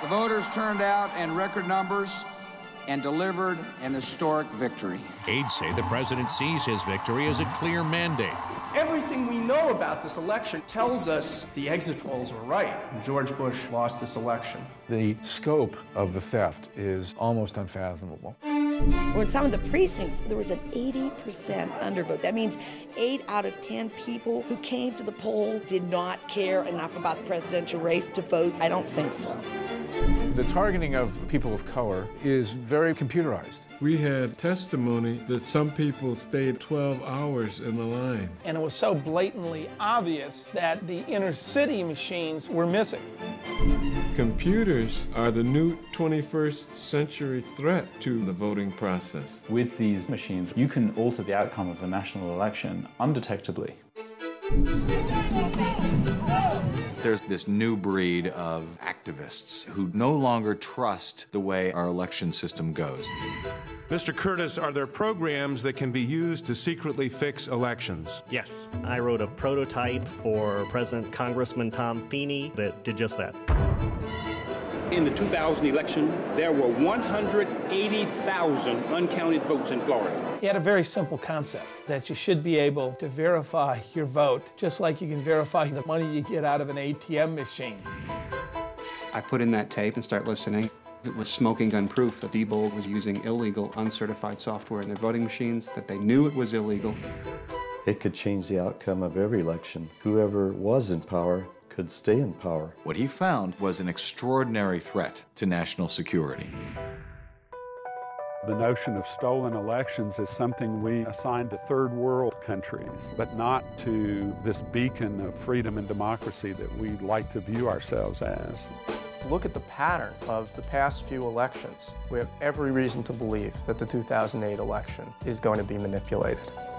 The voters turned out in record numbers and delivered an historic victory. Aides say the president sees his victory as a clear mandate. Everything we know about this election tells us the exit polls were right. George Bush lost this election. The scope of the theft is almost unfathomable. Well, in some of the precincts, there was an 80% undervote. That means 8 out of 10 people who came to the poll did not care enough about the presidential race to vote. I don't think so. The targeting of people of color is very computerized. We had testimony that some people stayed 12 hours in the line. And it was so blatantly obvious that the inner city machines were missing. Computers are the new 21st century threat to the voting process. With these machines, you can alter the outcome of a national election undetectably. There's this new breed of activists who no longer trust the way our election system goes. Mr. Curtis, are there programs that can be used to secretly fix elections? Yes. I wrote a prototype for President Congressman Tom Feeney that did just that. In the 2000 election, there were 180,000 uncounted votes in Florida. He had a very simple concept, that you should be able to verify your vote, just like you can verify the money you get out of an ATM machine. I put in that tape and start listening. It was smoking gun proof that Diebold was using illegal, uncertified software in their voting machines, that they knew it was illegal. It could change the outcome of every election. Whoever was in power could stay in power. What he found was an extraordinary threat to national security. The notion of stolen elections is something we assign to third world countries, but not to this beacon of freedom and democracy that we like to view ourselves as. Look at the pattern of the past few elections. We have every reason to believe that the 2008 election is going to be manipulated.